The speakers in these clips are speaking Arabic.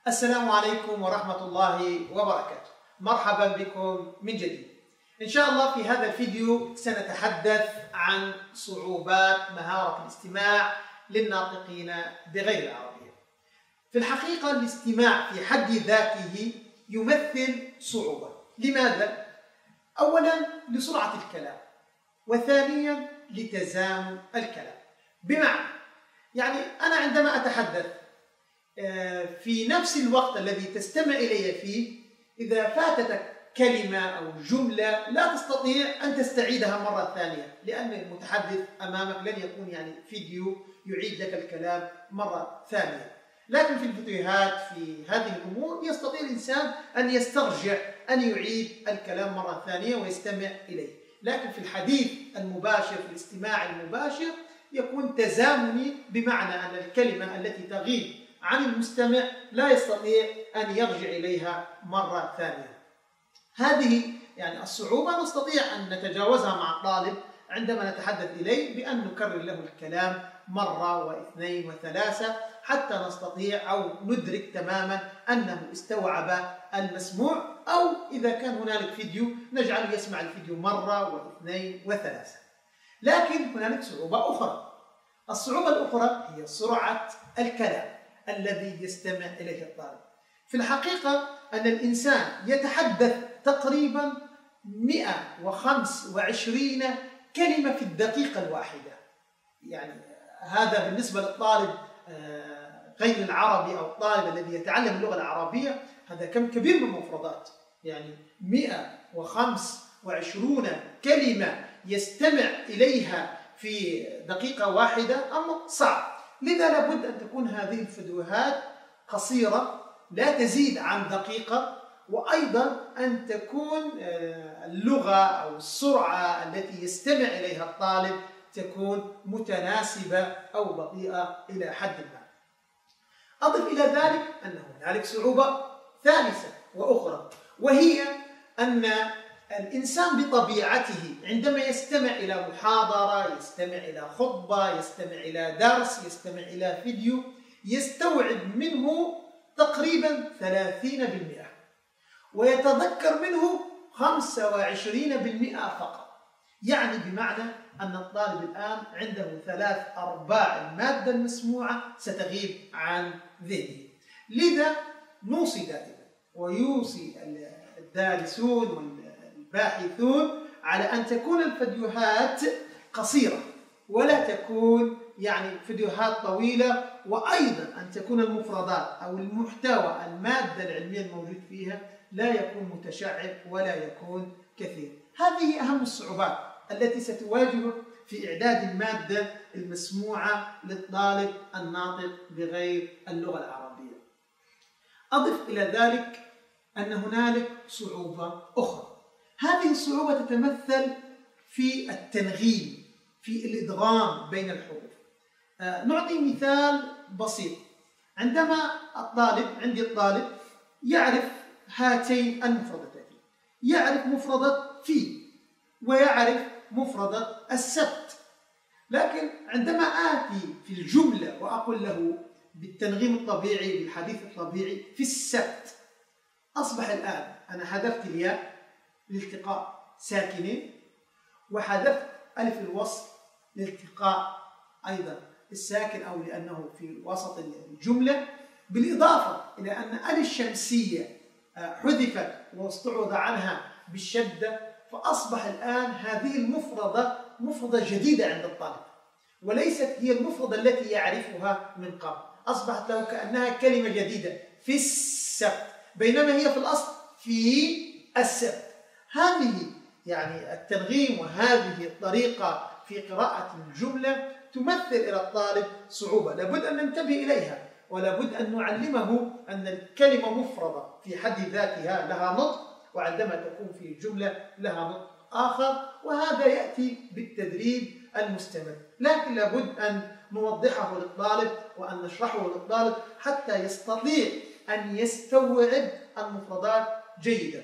السلام عليكم ورحمة الله وبركاته. مرحبا بكم من جديد. إن شاء الله في هذا الفيديو سنتحدث عن صعوبات مهارة الاستماع للناطقين بغير العربية. في الحقيقة الاستماع في حد ذاته يمثل صعوبة. لماذا؟ أولا لسرعة الكلام، وثانيا لتزامن الكلام. بمعنى يعني أنا عندما أتحدث في نفس الوقت الذي تستمع إلي فيه، إذا فاتتك كلمة أو جملة لا تستطيع أن تستعيدها مرة ثانية، لأن المتحدث أمامك لن يكون فيديو يعيد لك الكلام مرة ثانية. لكن في الفيديوهات في هذه الأمور يستطيع الإنسان أن يسترجع، أن يعيد الكلام مرة ثانية ويستمع إليه. لكن في الحديث المباشر، في الاستماع المباشر، يكون تزامني، بمعنى أن الكلمة التي تغيب عن المستمع لا يستطيع أن يرجع إليها مرة ثانية. هذه الصعوبة نستطيع أن نتجاوزها مع الطالب عندما نتحدث إليه بأن نكرر له الكلام مرة واثنين وثلاثة حتى نستطيع أو ندرك تماما أنه استوعب المسموع، أو إذا كان هنالك فيديو نجعله يسمع الفيديو مرة واثنين وثلاثة. لكن هنالك صعوبة أخرى. الصعوبة الأخرى هي سرعة الكلام الذي يستمع إليه الطالب. في الحقيقة أن الإنسان يتحدث تقريبا 125 كلمة في الدقيقة الواحدة. هذا بالنسبة للطالب غير العربي أو الطالب الذي يتعلم اللغة العربية، هذا كم كبير من المفردات. 125 كلمة يستمع إليها في دقيقة واحدة أمر صعب. لذا لابد أن تكون هذه الفيديوهات قصيرة لا تزيد عن دقيقة، وأيضا أن تكون اللغة أو السرعة التي يستمع إليها الطالب تكون متناسبة أو بطيئة إلى حد ما. أضف إلى ذلك أن هنالك صعوبة ثالثة وأخرى، وهي أن الإنسان بطبيعته عندما يستمع إلى محاضرة، يستمع إلى خطبة، يستمع إلى درس، يستمع إلى فيديو، يستوعب منه تقريبا 30%، ويتذكر منه 25% فقط. بمعنى أن الطالب الآن عنده 3/4 المادة المسموعة ستغيب عن ذهنه. لذا نوصي دائما، ويوصي الدارسون والباحثون على أن تكون الفيديوهات قصيرة، ولا تكون فيديوهات طويلة، وأيضا أن تكون المفردات أو المحتوى المادة العلمية الموجود فيها لا يكون متشعب ولا يكون كثير. هذه أهم الصعوبات التي ستواجهك في إعداد المادة المسموعة للطالب الناطق بغير اللغة العربية. أضف إلى ذلك أن هنالك صعوبة أخرى. هذه الصعوبة تتمثل في التنغيم، في الإدغام بين الحروف. نعطي مثال بسيط. عندما عندي الطالب يعرف هاتين المفردتين، يعرف مفردة في، ويعرف مفردة السبت، لكن عندما آتي في الجملة وأقول له بالتنغيم الطبيعي، بالحديث الطبيعي، في السبت، أصبح الآن أنا حذفت الياء لالتقاء ساكنين، وحذفت ألف الوصل لالتقاء أيضا الساكن أو لأنه في وسط الجملة، بالإضافة إلى أن ألف الشمسية حذفت واستعوض عنها بالشدة، فأصبح الآن هذه المفردة مفردة جديدة عند الطالب، وليست هي المفردة التي يعرفها من قبل. أصبحت له كأنها كلمة جديدة، في السبت، بينما هي في الأصل في السبت. هذه التنغيم وهذه الطريقة في قراءة الجملة تمثل إلى الطالب صعوبة، لابد أن ننتبه إليها، ولابد أن نعلمه أن الكلمة مفردة في حد ذاتها لها نطق، وعندما تكون في جملة لها نطق آخر، وهذا يأتي بالتدريب المستمر. لكن لابد أن نوضحه للطالب وأن نشرحه للطالب حتى يستطيع أن يستوعب المفردات جيدا.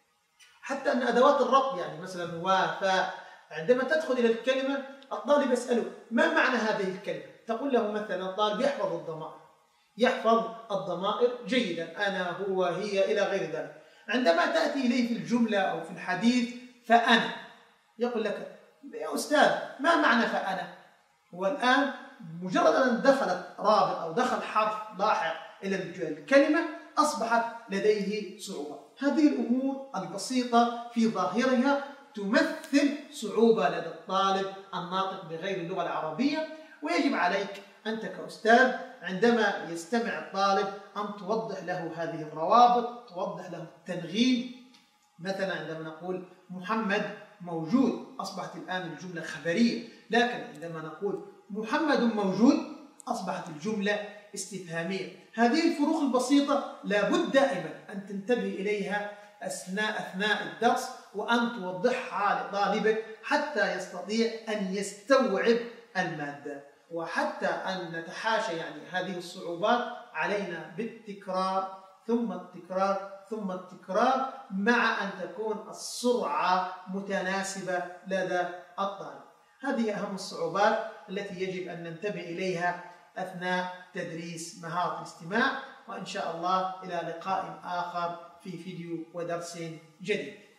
حتى أن أدوات الربط مثلا وفاء، عندما تدخل إلى الكلمة الطالب يسأله ما معنى هذه الكلمة؟ تقول له مثلا الطالب يحفظ الضمائر، يحفظ الضمائر جيدا، أنا، هو، هي، إلى غير ذلك. عندما تأتي إليه في الجملة أو في الحديث فأنا، يقول لك يا أستاذ ما معنى فأنا؟ هو الآن مجرد أن دخلت رابط أو دخل حرف لاحق إلى الكلمة أصبحت لديه صعوبة. هذه الأمور البسيطة في ظاهرها تمثل صعوبة لدى الطالب الناطق بغير اللغة العربية، ويجب عليك أنت كأستاذ عندما يستمع الطالب أن توضح له هذه الروابط، توضح له التنغيم. مثلا عندما نقول محمد موجود أصبحت الآن الجملة خبرية، لكن عندما نقول محمد موجود أصبحت الجملة استفهامية. هذه الفروق البسيطة لابد دائما أن تنتبه إليها أثناء الدرس، وأن توضحها لطالبك حتى يستطيع أن يستوعب المادة. وحتى أن نتحاشى هذه الصعوبات علينا بالتكرار ثم التكرار ثم التكرار، مع أن تكون السرعة متناسبة لدى الطالب. هذه أهم الصعوبات التي يجب أن ننتبه إليها أثناء تدريس مهارة الاستماع. وإن شاء الله إلى لقاء آخر في فيديو ودرس جديد.